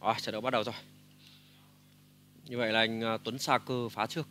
Đó, trận đấu bắt đầu rồi. Như vậy là anh Tuấn Sa Cơ phá trước.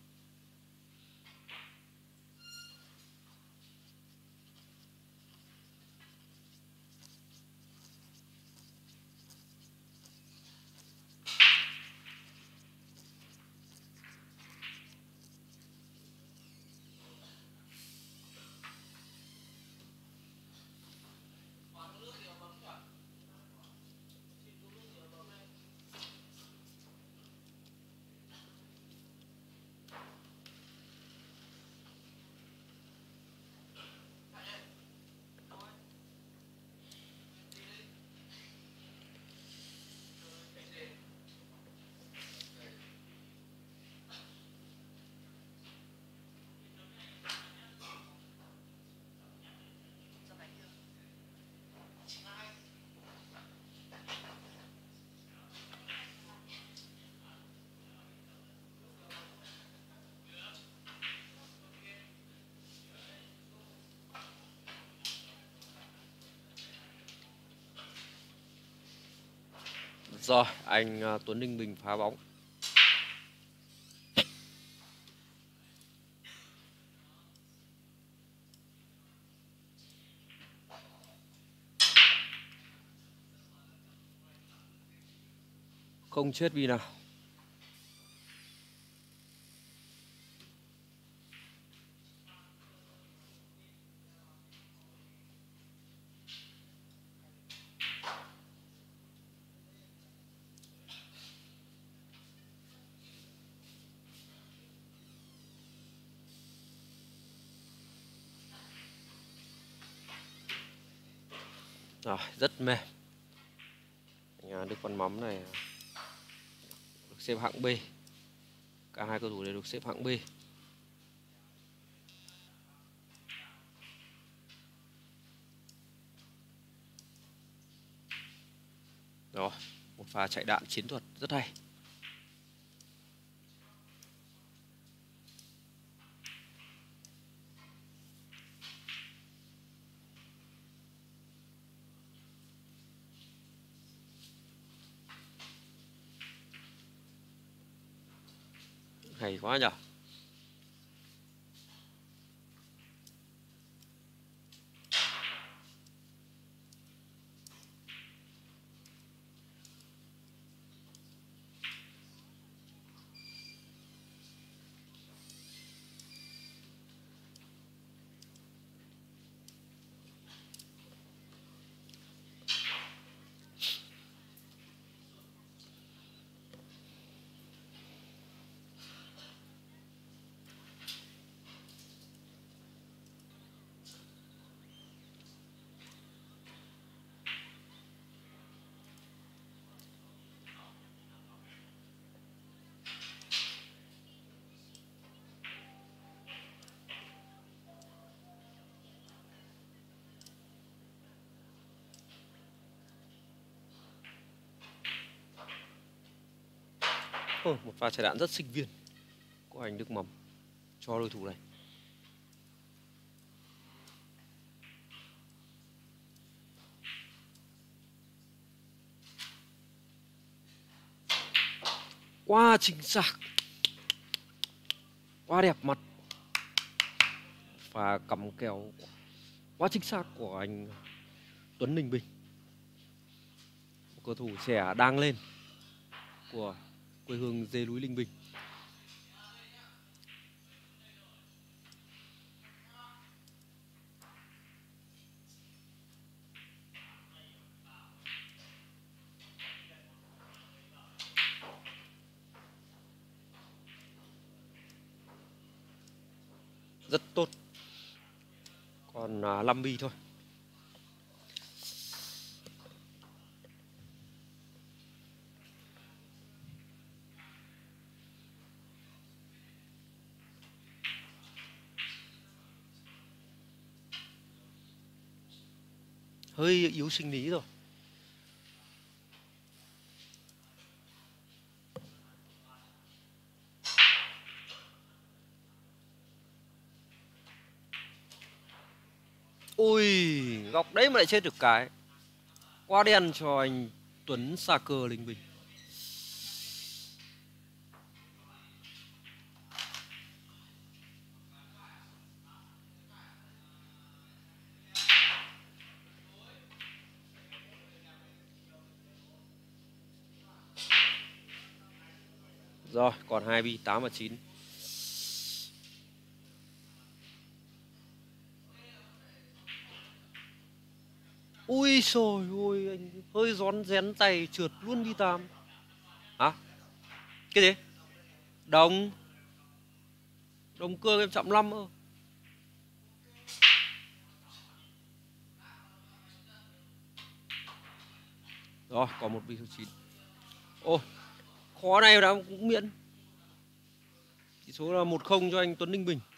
Rồi, anh Tuấn Ninh Bình phá bóng. Không chết vì nào. Rồi, rất mềm. Anh Đức Văn Mắm này được xếp hạng B. Cả hai cầu thủ đều được xếp hạng B. Rồi, một pha chạy đạn chiến thuật rất hay. Hay quá nhỉ. Một pha chạy đạn rất sinh viên của anh Đức Mắm cho đối thủ này. Quá chính xác, quá đẹp mặt. Pha cắm kèo quá chính xác của anh Tuấn Ninh Bình, một cầu thủ trẻ đang lên của quê hương dê núi Ninh Bình. Rất tốt. Còn 5 bi thôi. Hơi yếu sinh lý rồi. Ui, góc đấy mà lại chết được cái. Quá đen cho anh Tuấn xa cơ Linh Bình. Rồi, còn 2 bi 8 và 9. Ui xồi ôi, anh hơi rón rén tay trượt luôn bi 8. Hả? Cái gì? Đồng cương em chậm 5 ơ. Rồi, còn một bi số 9. Ô, khó này đã cũng miễn. Chỉ số là 1-0 cho anh Tuấn Ninh Bình.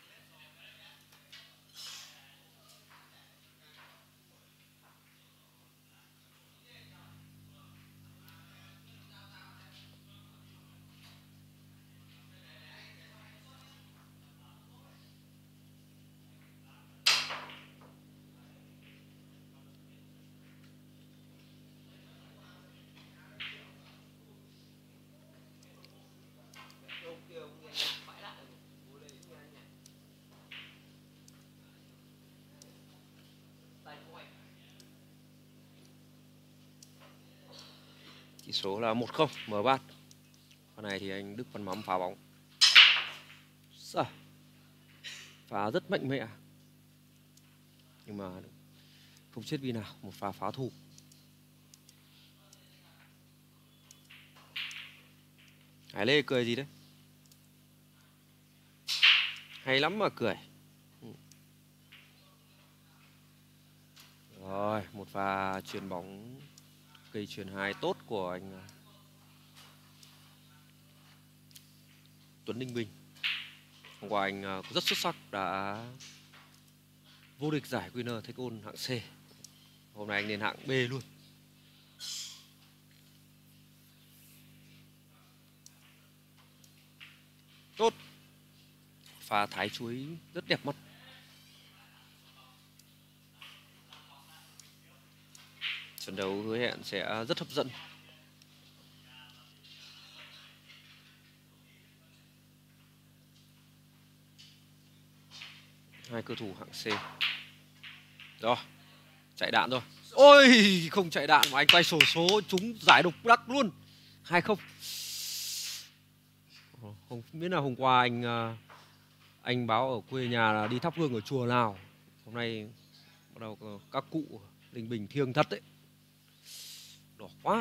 Chỉ số là 1-0 mở bát. Con này thì anh Đức Văn Mắm phá bóng. Sao? Phá rất mạnh mẽ. Nhưng mà không chết vì nào, một pha phá thủ. Hải Lê cười gì đấy? Hay lắm mà cười. Rồi, một pha chuyền bóng cây chuyền 2 tốt của anh Tuấn Ninh Bình. Hôm qua anh rất xuất sắc, đã vô địch giải Winner Take All hạng C. Hôm nay anh lên hạng B luôn. Tốt. Pha thái chuối rất đẹp mắt. Trận đấu hứa hẹn sẽ rất hấp dẫn. Hai cầu thủ hạng C. Rồi, chạy đạn rồi. Ôi, không chạy đạn mà anh quay sổ số trúng giải độc đắc luôn. 2-0. Không biết là hôm qua anh báo ở quê nhà là đi thắp hương ở chùa nào. Hôm nay bắt đầu các cụ Ninh Bình thiêng thật đấy. Đỏ quá.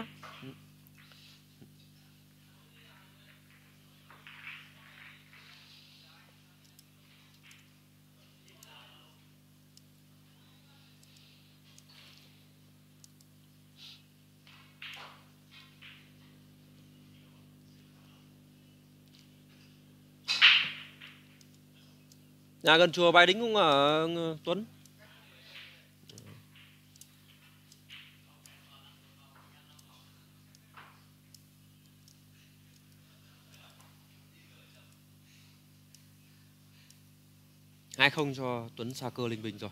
Nhà gần chùa Bái Đính không ở Tuấn? Hai không cho Tuấn xa cơ Ninh Bình rồi.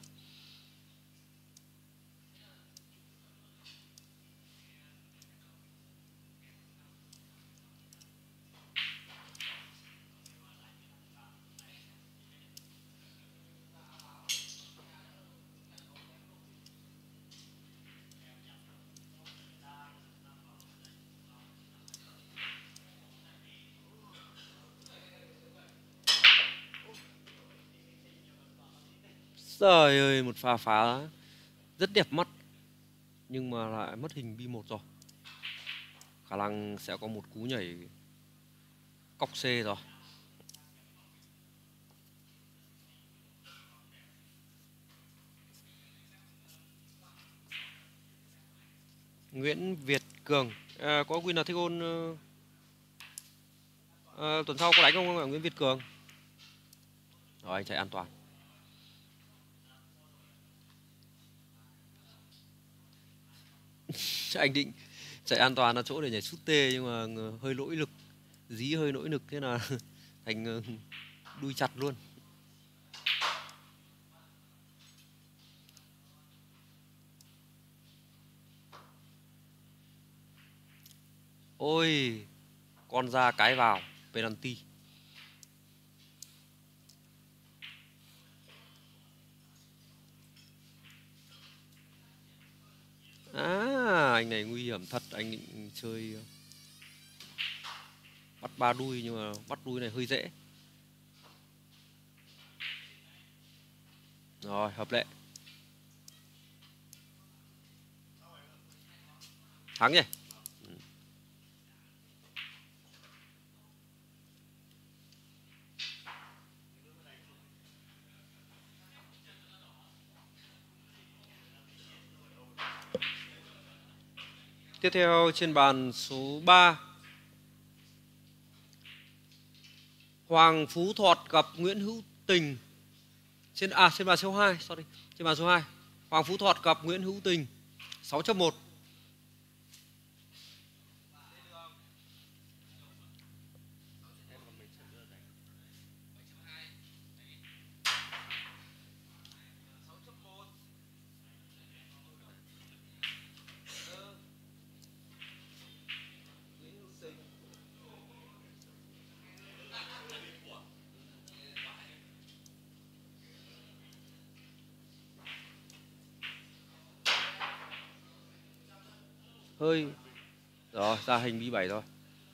Trời ơi, một pha phá rất đẹp mắt nhưng mà lại mất hình bi 1 rồi. Khả năng sẽ có một cú nhảy cọc C rồi. Nguyễn Việt Cường có Winner Take All tuần sau có đánh không Nguyễn Việt Cường? Rồi anh chạy an toàn. Anh định chạy an toàn là chỗ để nhảy sút tê nhưng mà hơi lỗi lực, dí hơi lỗi lực thế là thành đuôi chặt luôn. Ôi, con ra cái vào, penalty. À, anh này nguy hiểm thật, anh định chơi bắt ba đuôi nhưng mà bắt đuôi này hơi dễ. Rồi, hợp lệ. Thắng nhỉ. Tiếp theo trên bàn số 3, Hoàng Phú Thọt gặp Nguyễn Hữu Tình. Trên bàn số 2, sorry. Trên bàn số 2, Hoàng Phú Thọt gặp Nguyễn Hữu Tình. 6.1. Hơi. Rồi, ra hình B7 rồi.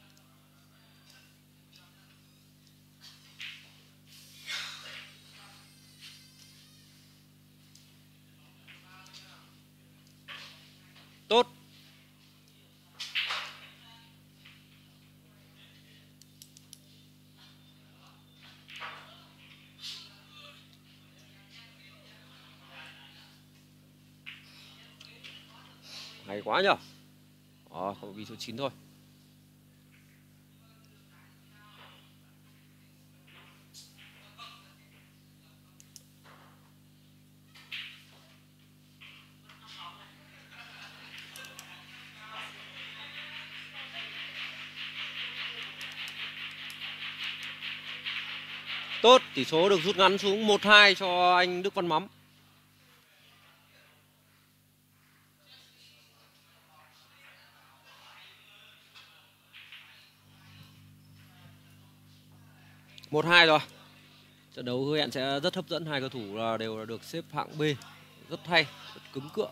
Tốt. Hay quá nhở. Không bị số 9 thôi. Tốt, tỷ số được rút ngắn xuống 1-2 cho anh Đức Văn Mắm. Một hai rồi. Trận đấu hứa hẹn sẽ rất hấp dẫn, hai cầu thủ đều là được xếp hạng B, rất hay, rất cứng cựa.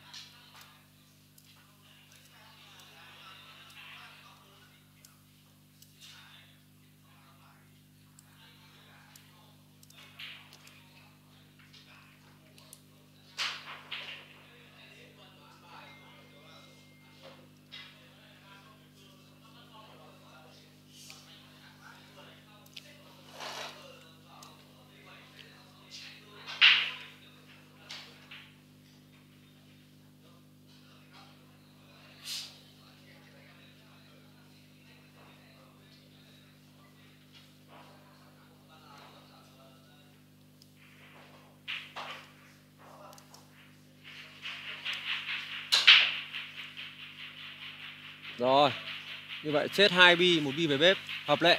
Rồi, như vậy chết 2 bi, 1 bi về bếp, hợp lệ.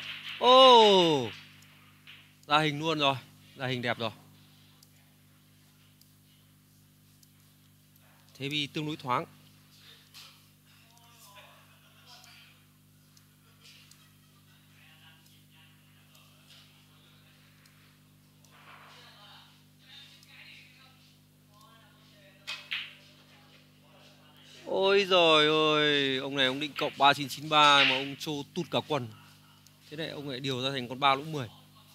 Ra hình luôn rồi, ra hình đẹp rồi. Thế bi tương đối thoáng. Ôi giời ơi, ông này ông định cộng 3993 mà ông trô tụt cả quần. Thế này ông lại điều ra thành con 3 lũ 10.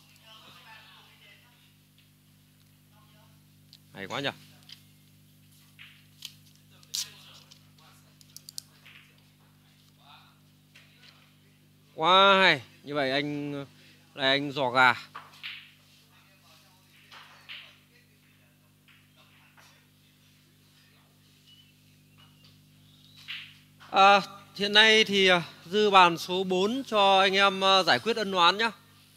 Hay quá nhỉ. Quá hay. Như vậy anh giò gà. Hiện nay thì dư bàn số 4 cho anh em giải quyết ân oán nhá.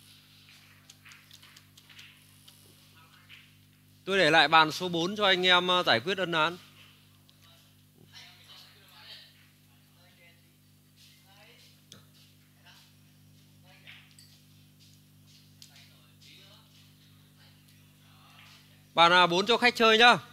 Tôi để lại bàn số 4 cho anh em giải quyết ân oán. Bàn A4 cho khách chơi nhá.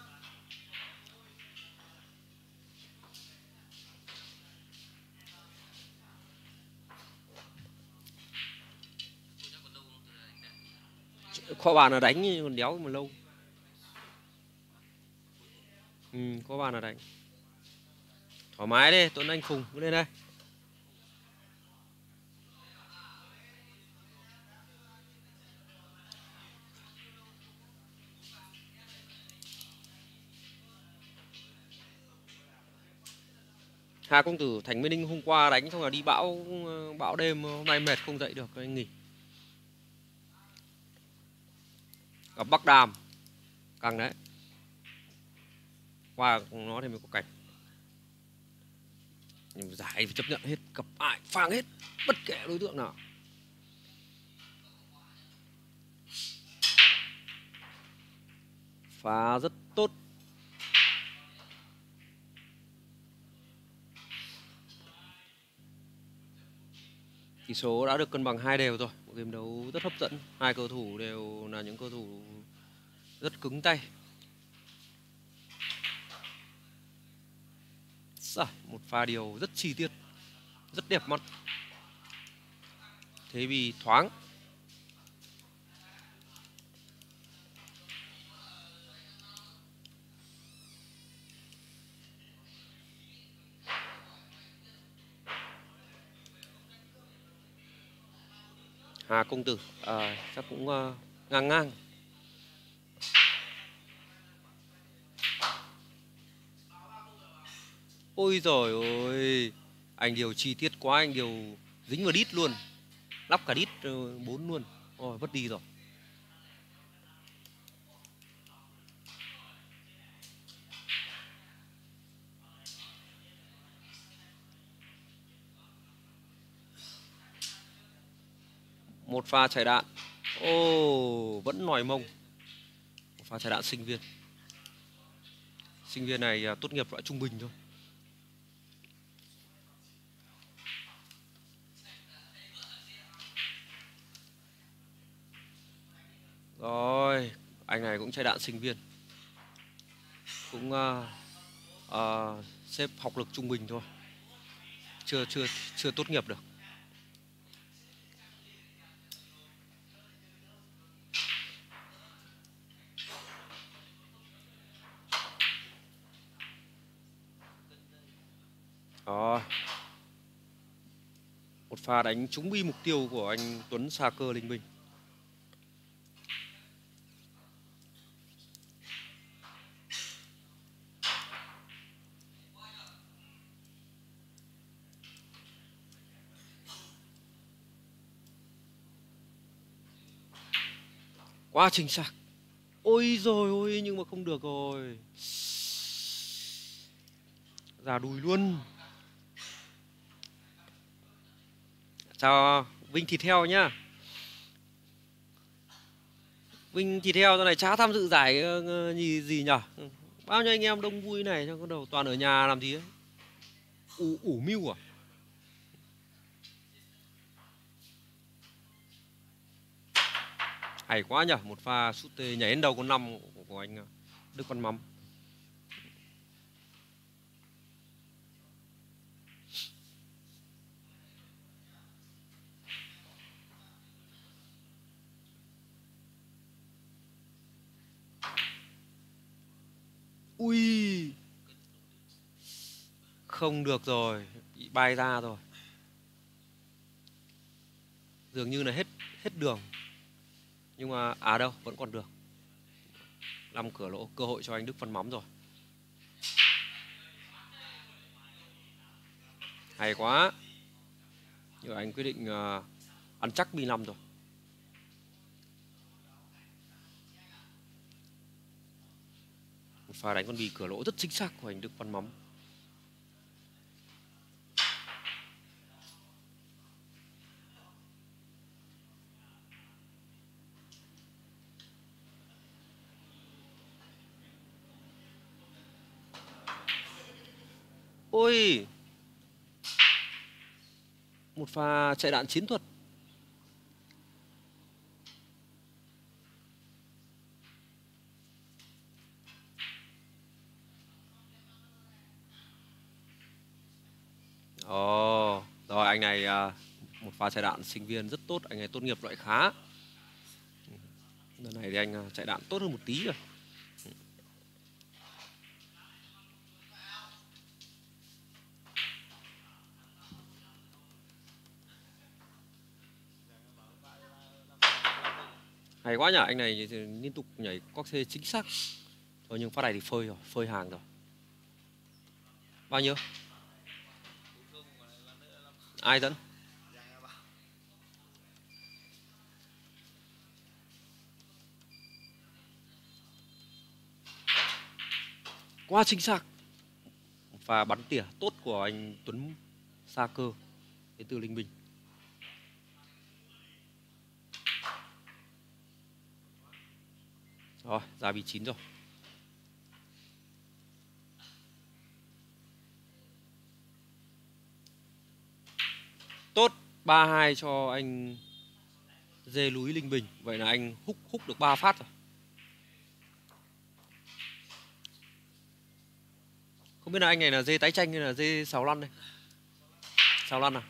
Có bàn là đánh nhưng còn đéo mà lâu. Có bàn là đánh. Thoải mái đi, Tuấn Anh Phùng cứ lên đây. Hà công tử Thành Minh Ninh hôm qua đánh xong là đi bão đêm, hôm nay mệt không dậy được anh nghỉ. Gặp Bắc Đàm căng đấy. Qua nó thì mới có cảnh. Nhưng giải phải chấp nhận hết, cặp ai phang hết, bất kể đối tượng nào. Phá rất tốt. Tỷ số đã được cân bằng 2 đều rồi. Một game đấu rất hấp dẫn. Hai cầu thủ đều là những cầu thủ rất cứng tay. Một pha điều rất chi tiết, rất đẹp mắt. Thế vì thoáng. Hà công tử chắc cũng ngang ngang. Ôi giời ơi, anh điều chi tiết quá, anh điều dính vào đít luôn, lắp cả đít 4 luôn. Ôi vứt đi rồi. Một pha chạy đạn. Vẫn nòi mông. Một pha chạy đạn sinh viên. Sinh viên này tốt nghiệp loại trung bình thôi. Rồi, anh này cũng chạy đạn sinh viên. Cũng xếp học lực trung bình thôi. Chưa tốt nghiệp được. Đó. Một pha đánh trúng bi mục tiêu của anh Tuấn Sa Cơ Linh Minh. Quá chính xác. Ôi rồi ôi, nhưng mà không được rồi. Ra đùi luôn. Chào Vinh Thịt Heo nhá. Vinh Thịt Heo giờ này chả tham dự giải gì nhở. Bao nhiêu anh em đông vui này, trong có đầu toàn ở nhà làm gì ấy. Ủ mưu à? Hay quá nhở. Một pha sút tê nhảy đến đầu con 5 của anh Đức Văn Mắm. Ui, không được rồi, bị bay ra rồi. Dường như là hết đường. Nhưng mà đâu, vẫn còn được. 5 cửa lỗ, cơ hội cho anh Đức Văn Mắm rồi. Hay quá. Nhưng anh quyết định ăn chắc bi 5 rồi. Một pha đánh con bi cửa lỗ rất chính xác của anh Đức Văn Mắm. Ôi, một pha chạy đạn chiến thuật. Rồi anh này một pha chạy đạn sinh viên rất tốt. Anh này tốt nghiệp loại khá. Lần này thì anh chạy đạn tốt hơn một tí rồi. Hay quá nhỉ, anh này thì liên tục nhảy cóc C chính xác. Thôi nhưng phát này thì phơi rồi, phơi hàng rồi. Bao nhiêu? Ai dẫn? Quá chính xác. Và bắn tỉa tốt của anh Tuấn Sa Cơ đến từ Linh Bình. Rồi, ra vị 9 rồi. Tốt, 3-2 cho anh dê núi Linh Bình. Vậy là anh húc được 3 phát rồi. Không biết là anh này là dê tái chanh hay là dê sào lăn đây? Sào lăn à?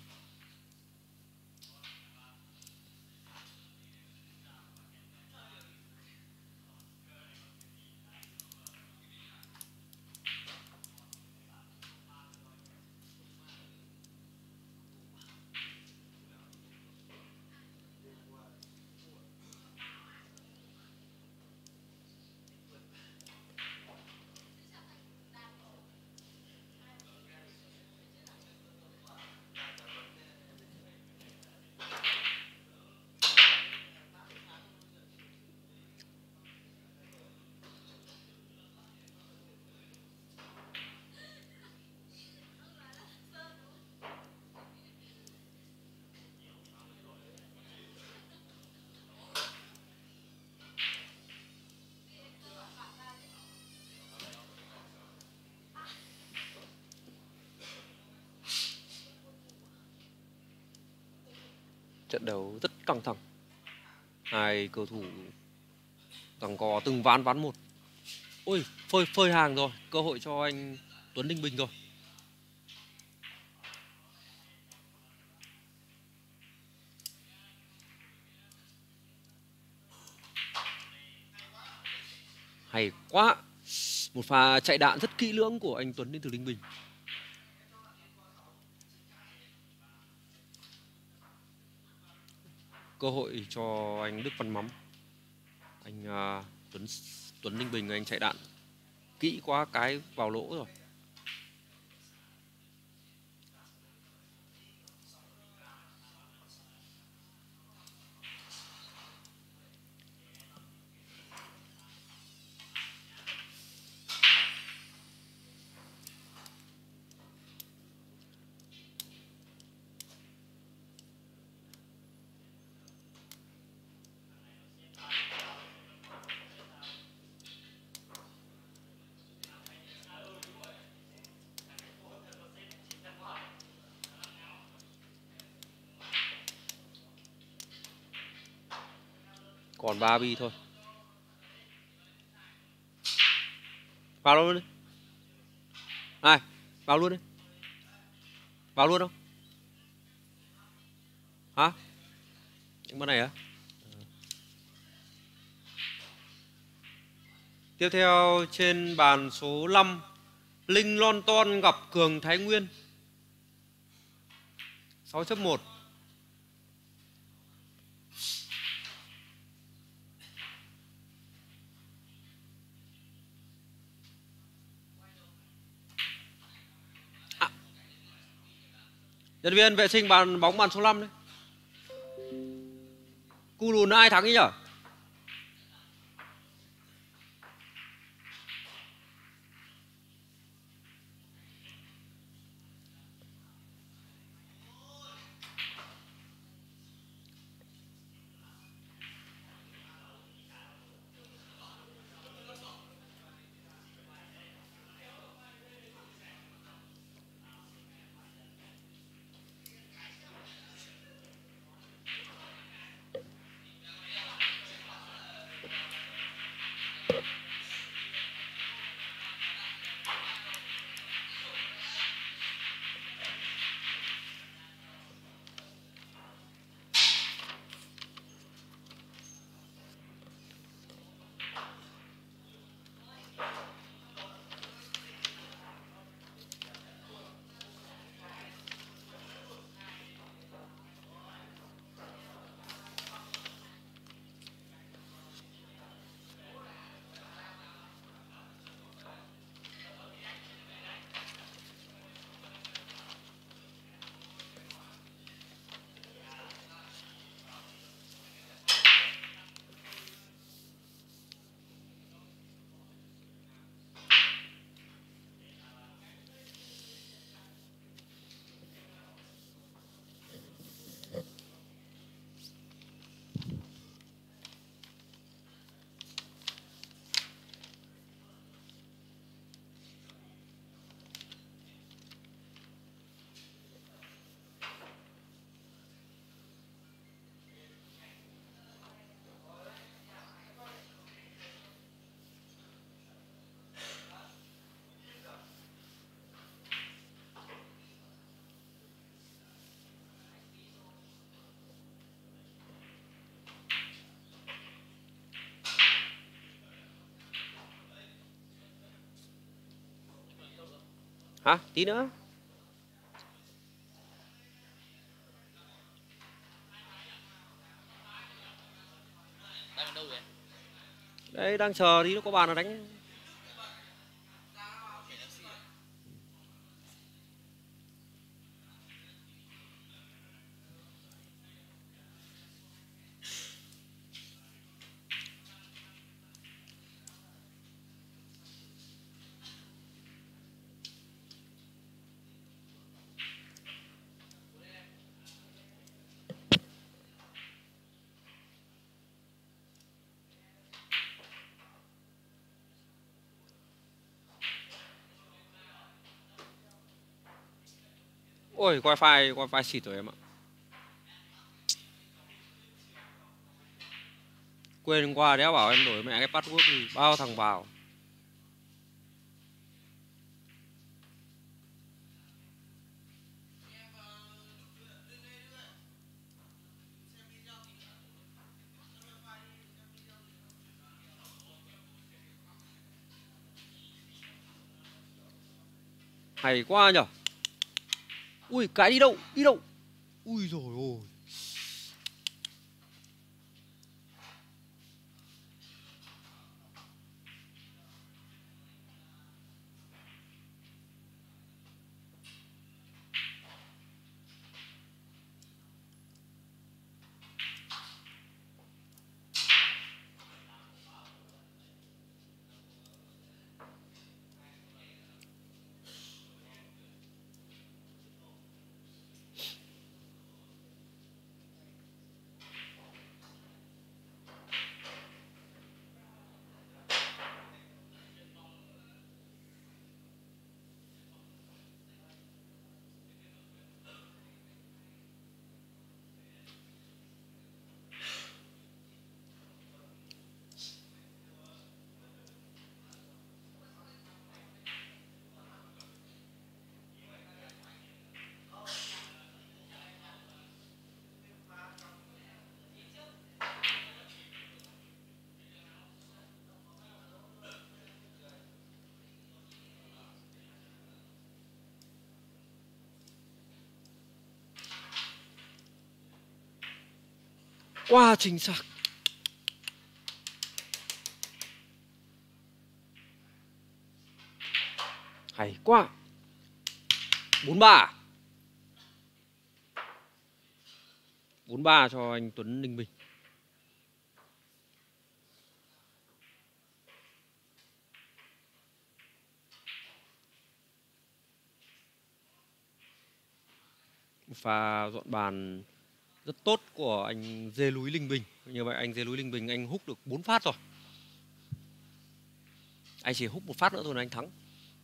Trận đấu rất căng thẳng. Hai cầu thủ giằng co từng ván một. Ôi, phơi hàng rồi, cơ hội cho anh Tuấn Ninh Bình rồi. Hay quá. Một pha chạy đạn rất kỹ lưỡng của anh Tuấn đến từ Linh Bình. Cơ hội cho anh Đức Văn Mắm. Anh Tuấn Ninh Bình anh chạy đạn kỹ quá cái vào lỗ rồi. Còn 3 bi thôi. Vào luôn đi. Ai? Vào luôn đi. Vào luôn không? Hả? Những bên này á? Tiếp theo trên bàn số 5, Linh Lonton gặp Cường Thái Nguyên. 6.1. Nhân viên vệ sinh bàn bóng bàn số 5 đấy. Cu lùn ai thắng ấy nhở? Hả? Tí nữa. Đang đâu vậy? Đấy, đang chờ tí nó có bàn là đánh. Ôi, wifi xịt rồi em ạ. Quên hôm qua đéo bảo em đổi mẹ cái password thì bao thằng vào. Hay quá nhở. Ui, cái đi đâu? Đi đâu? Ui rồi ôi. Quá chính xác. Hay quá. 4-3. 4-3 cho anh Tuấn Ninh Bình. Pha dọn bàn rất tốt của anh Dê Núi Linh Bình. Như vậy anh Dê Núi Linh Bình anh hút được 4 phát rồi. Anh chỉ hút một phát nữa thôi là anh thắng.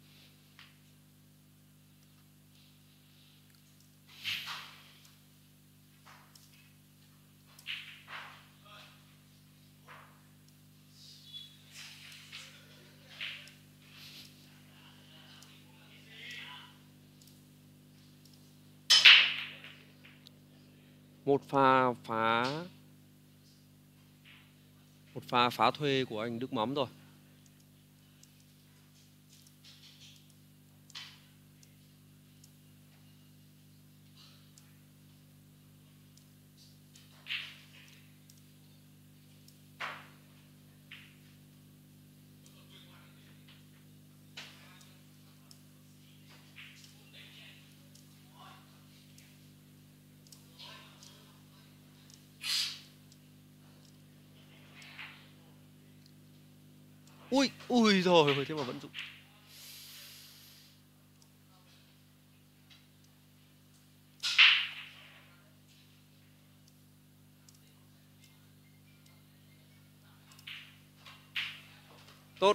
Một pha phá thuê của anh Đức Mắm rồi. Ui, ui rồi, thế mà vẫn dụng. Tốt.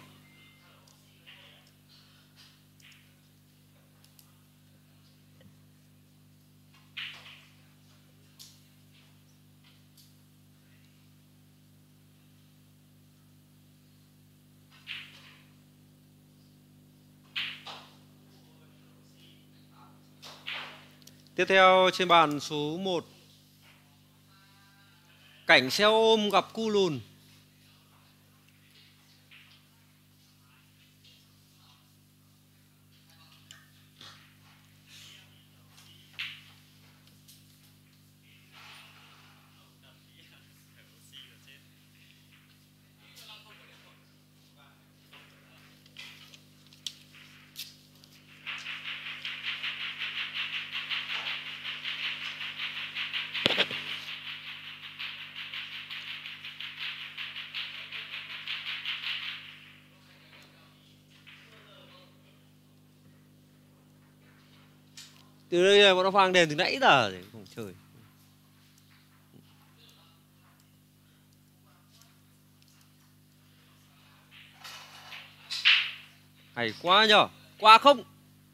Tiếp theo trên bàn số 1, cảnh xe ôm gặp cu lùn. Từ đây bọn nó phang đền từ nãy giờ rồi không chơi. Hay quá nhở. Qua không.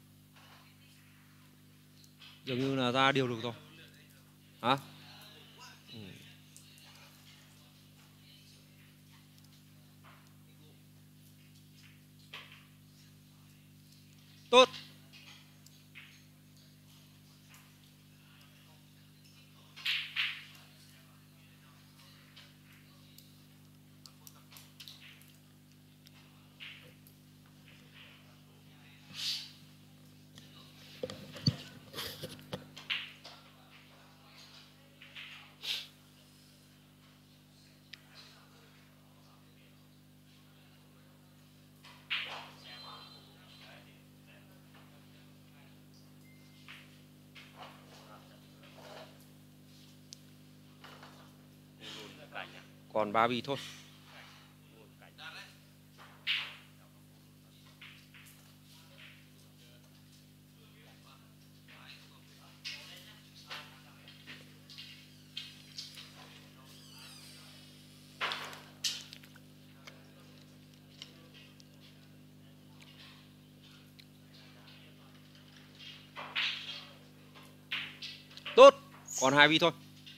Dường như là ra điều được rồi. Hả? Ừ. Tốt. Còn 3 bi thôi. Tốt. Còn 2 bi thôi.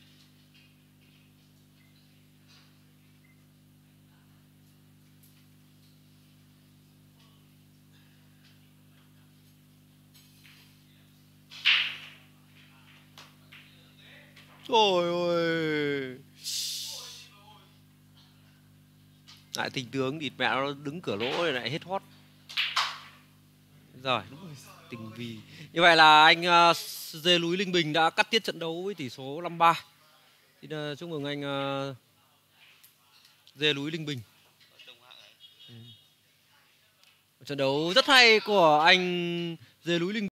Trời ơi. Lại tình tướng địt mẹ nó đứng cửa lỗ này lại hết hot. Rồi, tình vì. Như vậy là anh Dê Núi Linh Bình đã cắt tiết trận đấu với tỷ số 5-3. Xin chúc mừng anh Dê Núi Linh Bình. Trận đấu rất hay của anh Dê Núi Linh Bình.